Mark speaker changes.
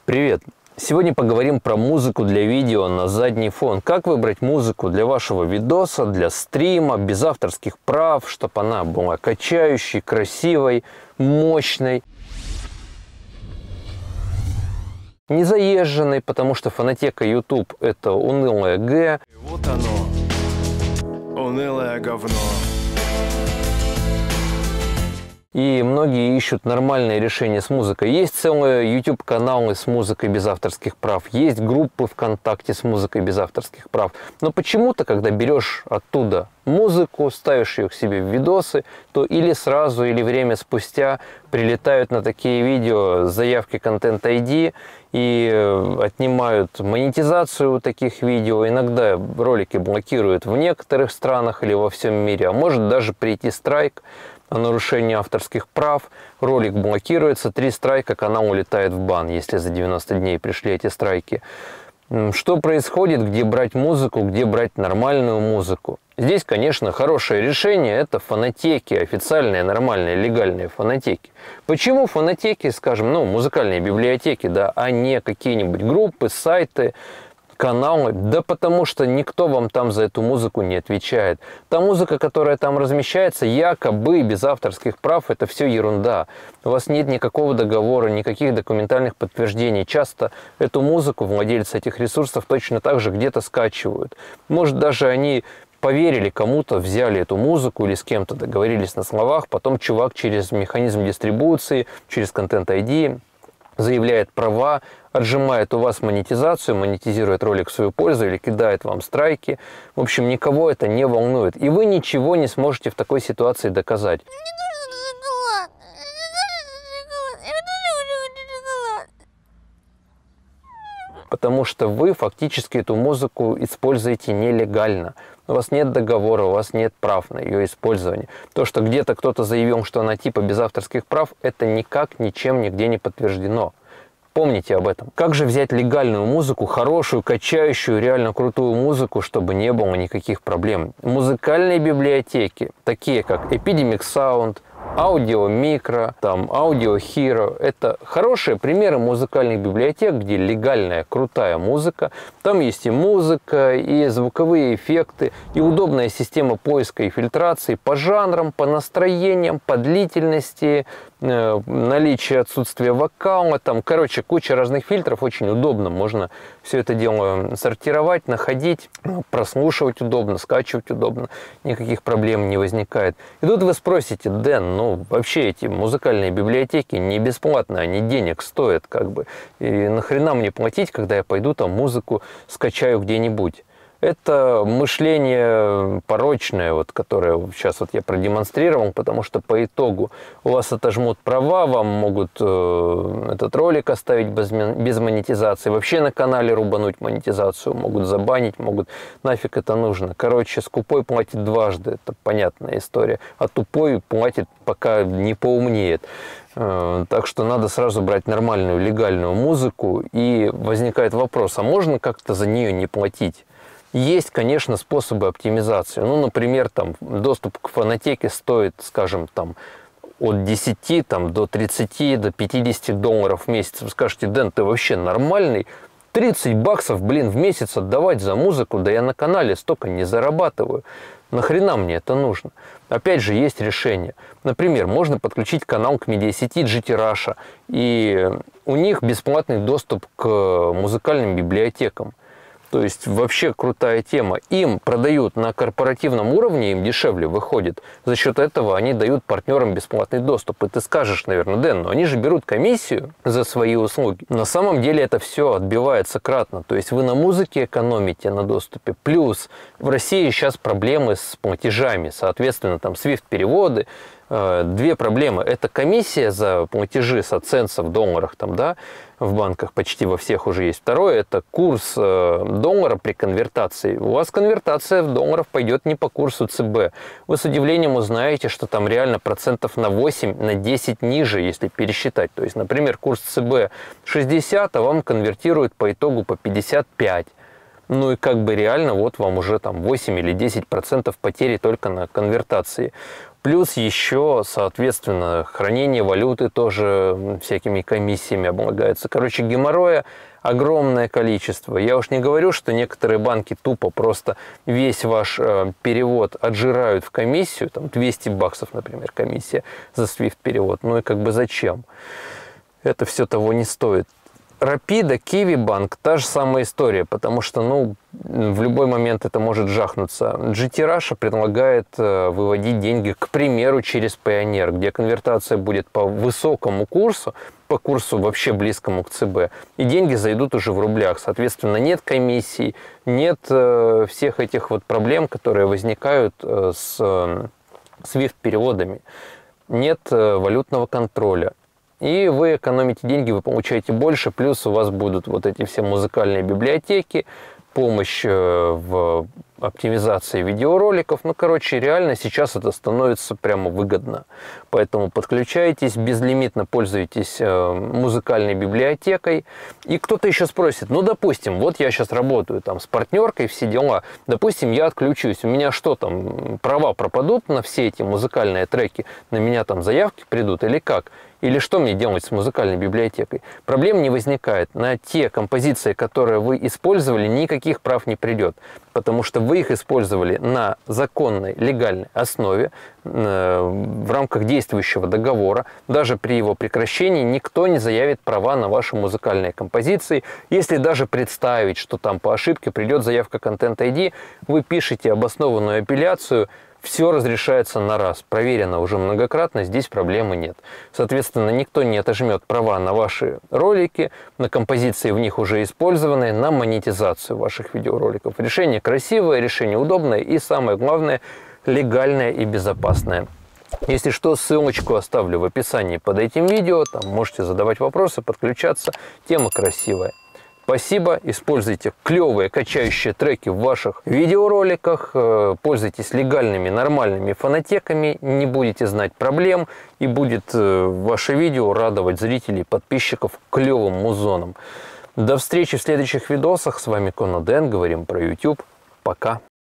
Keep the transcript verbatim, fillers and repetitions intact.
Speaker 1: Привет! Сегодня поговорим про музыку для видео на задний фон. Как выбрать музыку для вашего видоса, для стрима, без авторских прав, чтобы она была качающей, красивой, мощной. Не заезженной, потому что фонотека YouTube – это унылое Г.
Speaker 2: И вот оно, унылое говно.
Speaker 1: И многие ищут нормальные решения с музыкой. Есть целые YouTube-каналы с музыкой без авторских прав. Есть группы ВКонтакте с музыкой без авторских прав. Но почему-то, когда берешь оттуда музыку, ставишь ее к себе в видосы, то или сразу, или время спустя прилетают на такие видео заявки Content ай ди и отнимают монетизацию у таких видео. Иногда ролики блокируют в некоторых странах или во всем мире, а может даже прийти страйк о нарушении авторских прав, ролик блокируется, три страйка, канал улетает в бан, если за девяносто дней пришли эти страйки. Что происходит, где брать музыку, где брать нормальную музыку? Здесь, конечно, хорошее решение – это фонотеки, официальные, нормальные, легальные фонотеки. Почему фонотеки, скажем, ну, музыкальные библиотеки, да, а не какие-нибудь группы, сайты, каналы? Да потому что никто вам там за эту музыку не отвечает. Та музыка, которая там размещается, якобы без авторских прав, это все ерунда. У вас нет никакого договора, никаких документальных подтверждений. Часто эту музыку владельцы этих ресурсов точно так же где-то скачивают. Может, даже они поверили кому-то, взяли эту музыку или с кем-то договорились на словах, потом чувак через механизм дистрибуции, через Content ай ди заявляет права, отжимает у вас монетизацию, монетизирует ролик в свою пользу или кидает вам страйки. В общем, никого это не волнует. И вы ничего не сможете в такой ситуации доказать. Потому что вы фактически эту музыку используете нелегально. У вас нет договора, у вас нет прав на ее использование. То, что где-то кто-то заявил, что она типа без авторских прав, это никак, ничем, нигде не подтверждено. Помните об этом. Как же взять легальную музыку, хорошую, качающую, реально крутую музыку, чтобы не было никаких проблем? Музыкальные библиотеки, такие как Epidemic Sound, Audio Micro, там, Audio Hero. Это хорошие примеры музыкальных библиотек, где легальная, крутая музыка. Там есть и музыка, и звуковые эффекты, и удобная система поиска и фильтрации по жанрам, по настроениям, по длительности, э, наличие отсутствия вокала. Там, короче, куча разных фильтров. Очень удобно. Можно все это дело сортировать, находить, прослушивать удобно, скачивать удобно. Никаких проблем не возникает. И тут вы спросите: Дэн, ну вообще эти музыкальные библиотеки не бесплатно, они денег стоят, как бы. И нахрена мне платить, когда я пойду там музыку скачаю где-нибудь? Это мышление порочное, вот, которое сейчас вот я продемонстрировал, потому что по итогу у вас отожмут права, вам могут э, этот ролик оставить без, без монетизации, вообще на канале рубануть монетизацию, могут забанить, могут, нафиг это нужно. Короче, скупой платит дважды, это понятная история, а тупой платит, пока не поумнеет. Э, так что надо сразу брать нормальную, легальную музыку, и возникает вопрос, а можно как-то за нее не платить? Есть, конечно, способы оптимизации. Ну, например, там, доступ к фонотеке стоит, скажем, там, от десяти там, до тридцати, до пятидесяти долларов в месяц. Вы скажете: Дэн, ты вообще нормальный? тридцать баксов, блин, в месяц отдавать за музыку? Да я на канале столько не зарабатываю. Нахрена мне это нужно? Опять же, есть решение. Например, можно подключить канал к медиасети джи ти Russia, и у них бесплатный доступ к музыкальным библиотекам. То есть вообще крутая тема. Им продают на корпоративном уровне, им дешевле выходит. За счет этого они дают партнерам бесплатный доступ. И ты скажешь, наверное: Дэн, но они же берут комиссию за свои услуги. На самом деле это все отбивается кратно. То есть вы на музыке экономите на доступе. Плюс в России сейчас проблемы с платежами. Соответственно, там свифт-переводы. Две проблемы. Это комиссия за платежи с AdSense в долларах, там, да, в банках почти во всех уже есть. Второе – это курс доллара при конвертации. У вас конвертация в долларов пойдет не по курсу ЦБ. Вы с удивлением узнаете, что там реально процентов на восемь, на десять ниже, если пересчитать. То есть, например, курс ЦБ шестьдесят, а вам конвертируют по итогу по пятьдесят пять. Ну и как бы реально вот вам уже там восемь или десять процентов потери только на конвертации. Плюс еще, соответственно, хранение валюты тоже всякими комиссиями облагается. Короче, геморроя огромное количество. Я уж не говорю, что некоторые банки тупо просто весь ваш э, перевод отжирают в комиссию, там двести баксов, например, комиссия за свифт-перевод. Ну и как бы зачем? Это все того не стоит. Рапида, Киви Банк, та же самая история, потому что, ну, в любой момент это может жахнуться. джи ти Russia предлагает э, выводить деньги, к примеру, через Payoneer, где конвертация будет по высокому курсу, по курсу вообще близкому к ЦБ, и деньги зайдут уже в рублях. Соответственно, нет комиссий, нет э, всех этих вот проблем, которые возникают э, с э, свифт-переводами, нет э, валютного контроля. И вы экономите деньги, вы получаете больше, плюс у вас будут вот эти все музыкальные библиотеки, помощь в оптимизации видеороликов. Ну, короче, реально сейчас это становится прямо выгодно. Поэтому подключайтесь, безлимитно пользуйтесь музыкальной библиотекой. И кто-то еще спросит, ну, допустим, вот я сейчас работаю там с партнеркой, все дела. Допустим, я отключусь. У меня что там, права пропадут на все эти музыкальные треки? На меня там заявки придут или как? Или что мне делать с музыкальной библиотекой? Проблем не возникает. На те композиции, которые вы использовали, никаких прав не придет. Потому что вы их использовали на законной, легальной основе, в рамках действующего договора. Даже при его прекращении никто не заявит права на ваши музыкальные композиции. Если даже представить, что там по ошибке придет заявка Content ай ди, вы пишете обоснованную апелляцию, все разрешается на раз. Проверено уже многократно, здесь проблемы нет. Соответственно, никто не отожмет права на ваши ролики, на композиции в них уже использованные, на монетизацию ваших видеороликов. Решение красивое, решение удобное и, самое главное, легальное и безопасное. Если что, ссылочку оставлю в описании под этим видео. Там можете задавать вопросы, подключаться. Тема красивая. Спасибо, используйте клевые качающие треки в ваших видеороликах, пользуйтесь легальными нормальными фонотеками, не будете знать проблем, и будет ваше видео радовать зрителей, подписчиков клевым музоном. До встречи в следующих видосах, с вами Коноден, говорим про YouTube, пока.